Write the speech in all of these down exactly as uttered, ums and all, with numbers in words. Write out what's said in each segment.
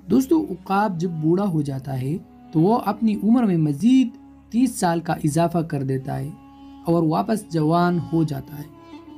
دوستو عقاب جب بوڑھا ہو جاتا ہے تو وہ اپنی عمر میں مزید تیس سال کا اضافہ کر دیتا ہے اور واپس جوان ہو جاتا ہے۔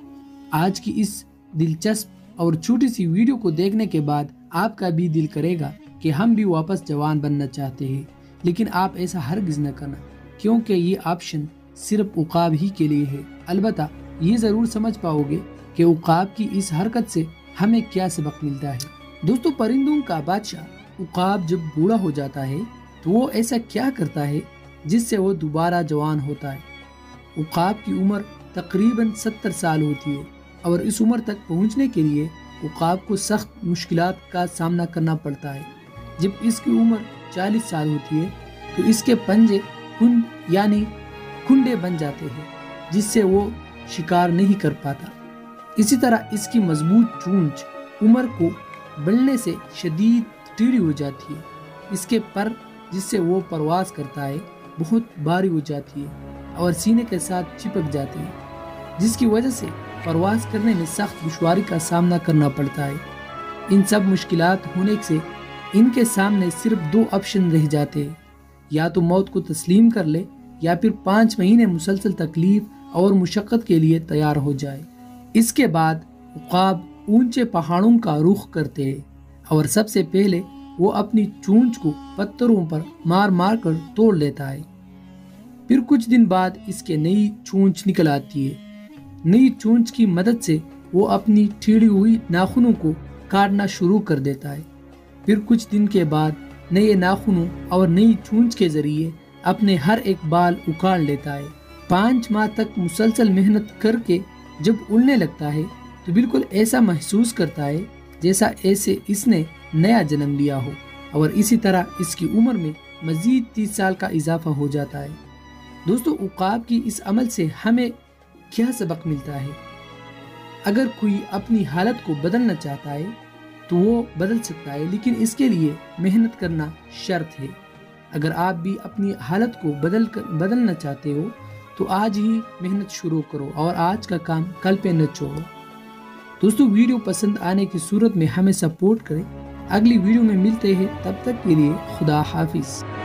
آج کی اس دلچسپ اور چھوٹی سی ویڈیو کو دیکھنے کے بعد آپ کا بھی دل کرے گا کہ ہم بھی واپس جوان بننا چاہتے ہیں، لیکن آپ ایسا ہرگز نہ کرنا، کیونکہ یہ آپشن صرف عقاب ہی کے لیے ہے۔ البتہ یہ ضرور سمجھ پاؤ گے کہ عقاب کی اس حرکت سے ہمیں کیا سبق ملتا ہے۔ دوستو پرندوں کا بادشاہ عقاب جب بوڑھا ہو جاتا ہے تو وہ ایسا کیا کرتا ہے جس سے وہ دوبارہ جوان ہوتا ہے؟ عقاب کی عمر تقریباً ستر سال ہوتی ہے اور اس عمر تک پہنچنے کے لیے عقاب کو سخت مشکلات کا سامنا کرنا پڑتا ہے۔ جب اس کی عمر چالیس سال ہوتی ہے تو اس کے پنجے کنڈ یعنی کھنڈے بن جاتے ہیں جس سے وہ شکار نہیں کر پاتا۔ اسی طرح اس کی مضبوط چونچ عمر کو بڑھنے سے شدید ٹیڑھی ہو جاتی ہے۔ اس کے پر جس سے وہ پرواز کرتا ہے بہت بھاری ہو جاتی ہے اور سینے کے ساتھ چپک جاتی ہے، جس کی وجہ سے پرواز کرنے میں سخت دشواری کا سامنا کرنا پڑتا ہے۔ ان سب مشکلات ہونے سے ان کے سامنے صرف دو آپشن رہ جاتے ہیں، یا تو موت کو تسلیم کر لے یا پھر پانچ مہینے مسلسل تکلیف اور مشقت کے لیے تیار ہو جائے۔ اس کے بعد عقاب اونچے پہاڑوں کا رخ کرتے ہیں اور سب سے پہلے وہ اپنی چونچ کو پتھروں پر مار مار کر توڑ لیتا ہے۔ پھر کچھ دن بعد اس کے نئی چونچ نکل آتی ہے۔ نئی چونچ کی مدد سے وہ اپنی ٹھیڑی ہوئی ناخنوں کو کاٹنا شروع کر دیتا ہے۔ پھر کچھ دن کے بعد نئے ناخنوں اور نئی چونچ کے ذریعے اپنے ہر ایک بال اکھاڑ لیتا ہے۔ پانچ ماہ تک مسلسل محنت کر کے جب اڑنے لگتا ہے تو بالکل ایسا محسوس کرتا ہے جیسا ایسے اس نے نیا جنم لیا ہو، اور اسی طرح اس کی عمر میں مزید تیس سال کا اضافہ ہو جاتا ہے۔ دوستو عقاب کی اس عمل سے ہمیں کیا سبق ملتا ہے؟ اگر کوئی اپنی حالت کو بدلنا چاہتا ہے تو وہ بدل سکتا ہے، لیکن اس کے لیے محنت کرنا شرط ہے۔ اگر آپ بھی اپنی حالت کو بدل کر بدلنا چاہتے ہو تو آج ہی محنت شروع کرو اور آج کا کام کل پہ نہ چھوڑو۔ دوستو ویڈیو پسند آنے کی صورت میں ہمیں سپورٹ کریں۔ اگلی ویڈیو میں ملتے ہیں، تب تک کے لیے خدا حافظ۔